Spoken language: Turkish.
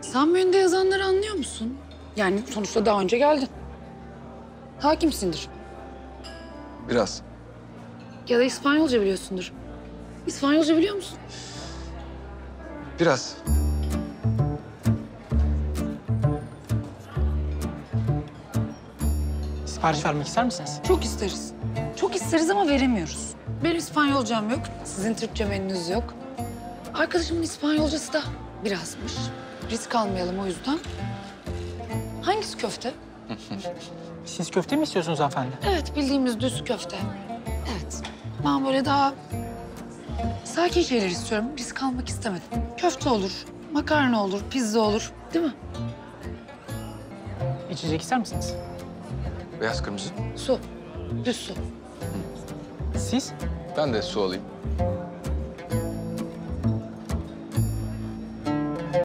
Sen menüde yazanları anlıyor musun? Yani sonuçta daha önce geldin. Hakimsindir. Biraz. Ya da İspanyolca biliyorsundur. İspanyolca biliyor musun? Biraz. Sipariş vermek ister misiniz? Çok isteriz. Çok isteriz ama veremiyoruz. Benim İspanyolcam yok. Sizin Türkçe menünüz yok. Arkadaşımın İspanyolcası da birazmış. Risk almayalım o yüzden. Hangisi köfte? Siz köfte mi istiyorsunuz hanımefendi? Evet, bildiğimiz düz köfte. Evet. Ben böyle daha sakin şeyler istiyorum. Risk almak istemedim. Köfte olur, makarna olur, pizza olur. Değil mi? İçecek ister misiniz? Beyaz kırmızı. Su. Düz su. Siz? Ben de su alayım.